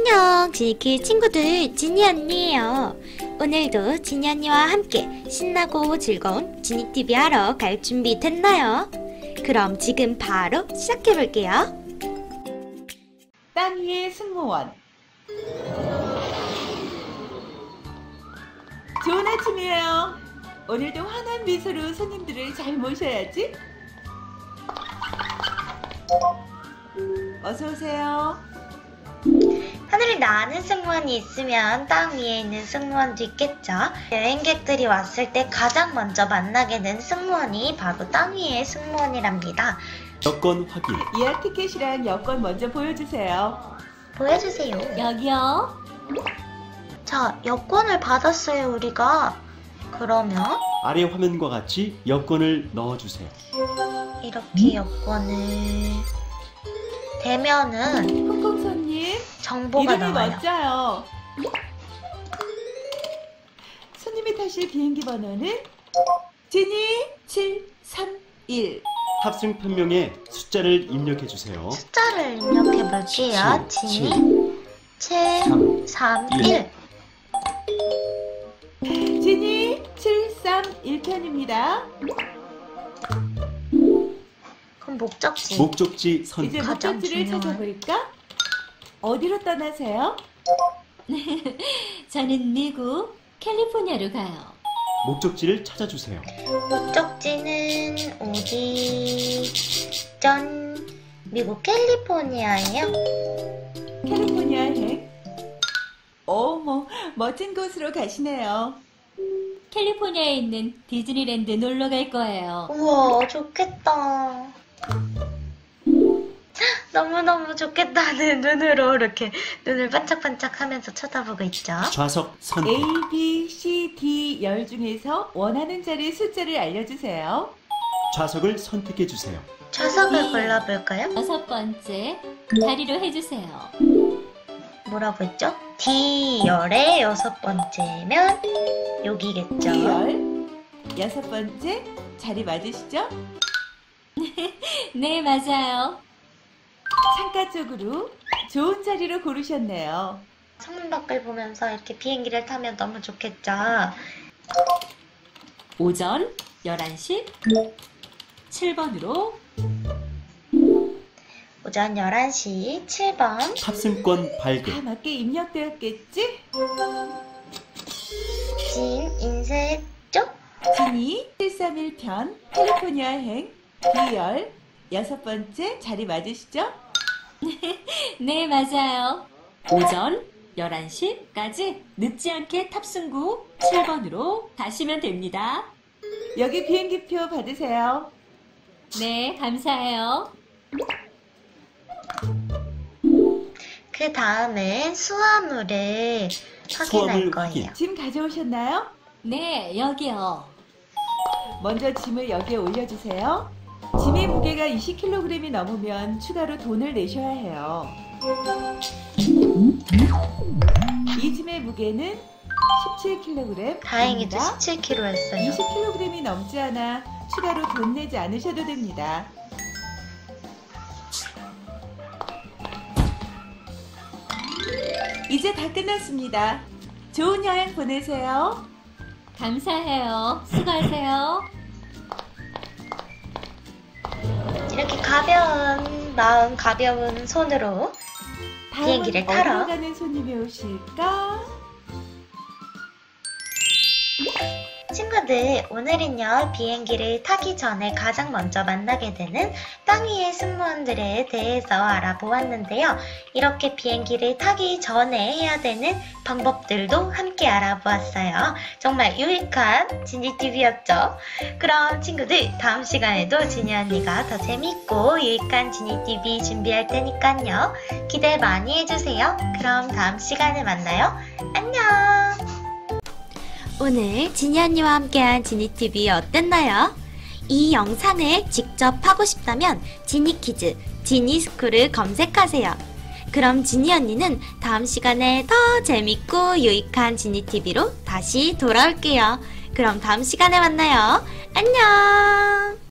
안녕, 지니키 친구들, 지니 언니예요. 오늘도 지니 언니와 함께 신나고 즐거운 지니TV 하러 갈 준비 됐나요? 그럼 지금 바로 시작해볼게요. 땅 위의 승무원. 좋은 아침이에요. 오늘도 환한 미소로 손님들을 잘 모셔야지. 어서 오세요. 하늘을 나는 승무원이 있으면 땅 위에 있는 승무원도 있겠죠. 여행객들이 왔을 때 가장 먼저 만나게 된 승무원이 바로 땅 위의 승무원이랍니다. 여권 확인. 예약 티켓이랑 여권 먼저 보여주세요. 보여주세요. 여기요. 자, 여권을 받았어요, 우리가. 그러면 아래 화면과 같이 여권을 넣어주세요. 이렇게 여권을 대면은 홍콩 손님, 정보가 이름이 나와요. 멋져요. 손님이 타실 비행기 번호는 지니 731. 탑승 편명에 숫자를 입력해주세요. 숫자를 입력해볼게요. 지니 731. 지니 731편입니다. 그럼 목적지. 목적지 선택. 이제 가장 목적지를 중요한. 찾아볼까? 어디로 떠나세요? 저는 미국 캘리포니아로 가요. 목적지를 찾아주세요. 목적지는 어디? 전 미국 캘리포니아예요. 캘리포니아행. 어머, 멋진 곳으로 가시네요. 캘리포니아에 있는 디즈니랜드 놀러 갈 거예요. 우와, 좋겠다. 너무너무 좋겠다는 눈으로 이렇게 눈을 반짝반짝 하면서 쳐다보고 있죠. 좌석 선택. A, B, C, D 열 중에서 원하는 자리 숫자를 알려주세요. 좌석을 선택해주세요. 좌석을 골라볼까요? 6번째, 다리로 해주세요. 뭐라고 했죠? D열의 6번째면 여기겠죠. D열. 6번째, 자리 맞으시죠? 네, 맞아요. 창가 쪽으로 좋은 자리로 고르셨네요. 창문 밖을 보면서 이렇게 비행기를 타면 너무 좋겠죠. 오전 11시 7번으로 오전 11시 7번. 탑승권 다 발급. 맞게 입력되었겠지? 진 인쇄 쪽. 지니 731편 캘리포니아행 D열 6번째 자리 맞으시죠? 네, 맞아요. 오전 11시까지 늦지 않게 탑승구 7번으로 가시면 됩니다. 여기 비행기표 받으세요. 네, 감사해요. 그 다음은 수화물을 확인할 수화물 거예요. 확인. 짐 가져오셨나요? 네, 여기요. 먼저 짐을 여기에 올려주세요. 짐의 무게가 20kg이 넘으면 추가로 돈을 내셔야 해요. 이 짐의 무게는 17kg. 다행히도 17kg였어요. 20kg이 넘지 않아 추가로 돈 내지 않으셔도 됩니다. 이제 다 끝났습니다. 좋은 여행 보내세요. 감사해요. 수고하세요. 이렇게 가벼운 마음, 가벼운 손으로 비행기를 다음은 타러. 어디로 가는 손님이 오실까? 친구들, 오늘은요, 비행기를 타기 전에 가장 먼저 만나게 되는 땅 위의 승무원들에 대해서 알아보았는데요. 이렇게 비행기를 타기 전에 해야 되는 방법들도 함께 알아보았어요. 정말 유익한 지니TV였죠? 그럼 친구들, 다음 시간에도 지니 언니가 더 재밌고 유익한 지니TV 준비할 테니까요. 기대 많이 해주세요. 그럼 다음 시간에 만나요. 안녕! 오늘 지니 언니와 함께한 지니TV 어땠나요? 이 영상을 직접 하고 싶다면 지니키즈, 지니스쿨을 검색하세요. 그럼 지니 언니는 다음 시간에 더 재밌고 유익한 지니TV로 다시 돌아올게요. 그럼 다음 시간에 만나요. 안녕!